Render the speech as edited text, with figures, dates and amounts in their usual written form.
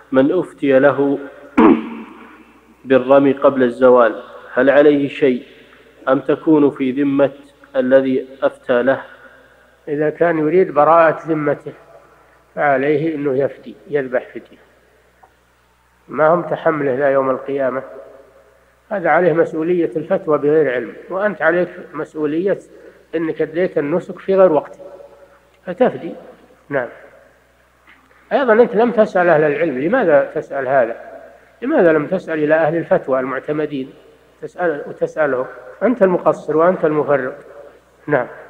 من أفتي له بالرمي قبل الزوال هل عليه شيء أم تكون في ذمة الذي أفتى له؟ إذا كان يريد براءة ذمته فعليه أنه يفدي، يذبح فدية، ما هم تحمله لا يوم القيامة. هذا عليه مسؤولية الفتوى بغير علم، وأنت عليك مسؤولية أنك أديت النسك في غير وقته فتفدي. نعم. أيضا أنت لم تسأل أهل العلم، لماذا تسأل هذا؟ لماذا لم تسأل إلى أهل الفتوى المعتمدين وتسألهم؟ أنت المقصر وأنت المفرط. نعم.